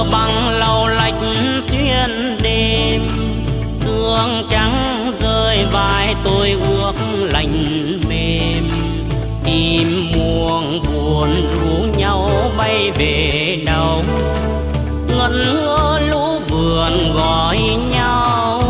mưa băng lau lách xuyên đêm, sương trắng rơi vai tôi ước lạnh mềm. Chim muông buồn rủ nhau bay về đâu, ngẩn ngơ lũ vườn gọi nhau.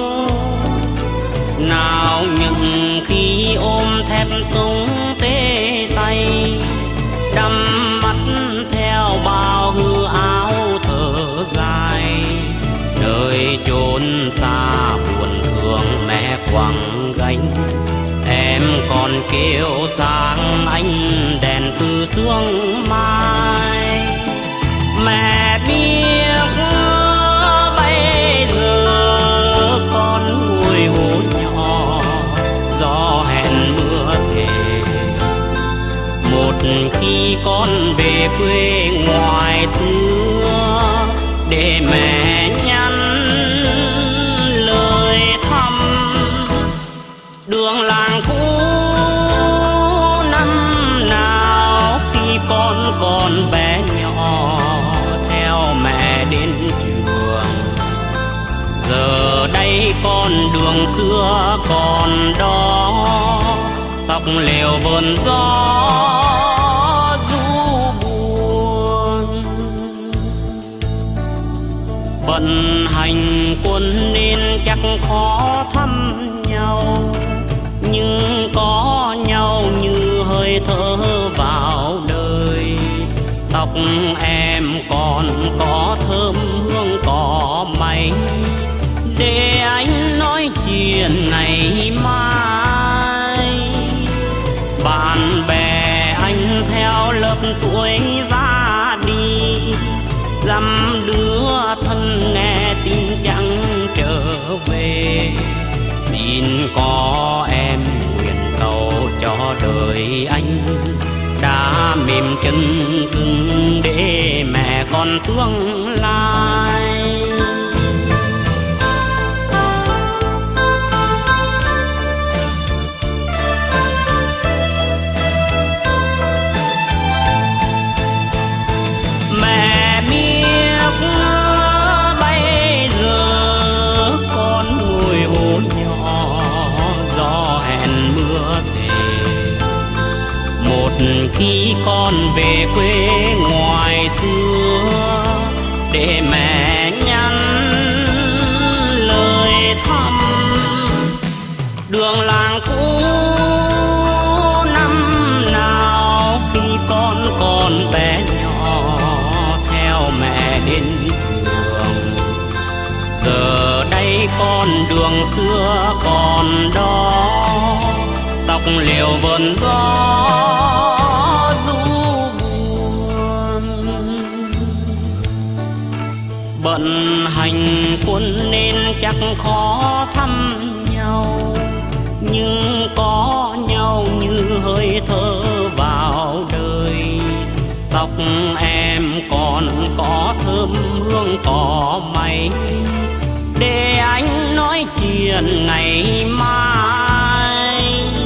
Nào những khi ôm thép súng tê tay, đắm mắt theo bao hư áo thở dài. Nơi chốn xa buồn thương mẹ quẳng gánh, em còn kêu sáng anh đèn từ sương mai. Mẹ biết bây giờ con ngồi hố nhỏ, gió hẹn mưa thề. Một khi con về quê ngoài xưa, để mẹ nhắn lời thăm. Đường làng cũ năm nào khi con còn bé nhỏ, theo mẹ đến trường. Giờ đây con đường xưa còn đó, tóc lều vườn gió du buồn. Vận hành quân nên chắc khó thăm nhau, nhưng có nhau như hơi thở vào đời. Tóc em còn có thơm hương cỏ mây, để anh nói chuyện ngày mai. Bạn bè anh theo lớp tuổi ra đi, dăm đứa thân nghe tin chẳng trở về. Tin có em nguyện cầu cho đời anh, đã mềm chân cứng để mẹ con tương lai. Mẹ biết bây giờ con ngồi hố nhỏ, gió hẹn mưa thề. Một khi con về quê ngoài xưa, để mẹ nhắn lời thăm. Đường làng cũ năm nào khi con còn bé nhỏ, theo mẹ đến trường. Giờ đây con đường xưa còn đó, tóc liều vườn gió du buồn. Bận hành quân nên chắc khó thăm nhau, nhưng có nhau như hơi thở vào đời. Tóc em còn có thơm hương cỏ mây, để anh nói chuyện ngày mai.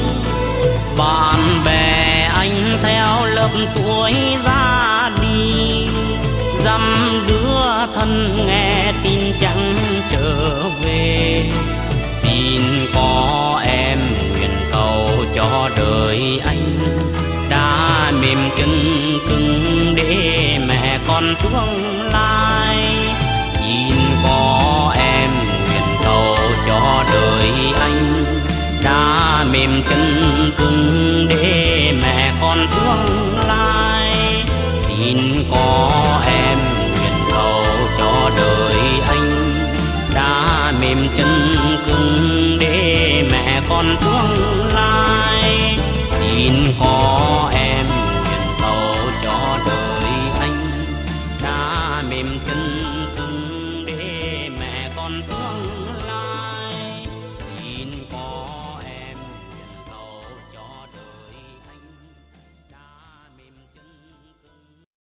Bạn bè anh theo lớp tuổi ra đi, dăm đứa thân nghe tin chẳng trở về. Tin có em nguyện cầu cho đời anh, đã mềm chân cứng để mẹ con tương lai. Tin có em nguyện cầu cho đời anh, đã mềm chân cứng để mẹ con tương lai. Tin có em nguyện cầu cho đời anh, đã mềm chân cứng để mẹ con tương lai. Tin có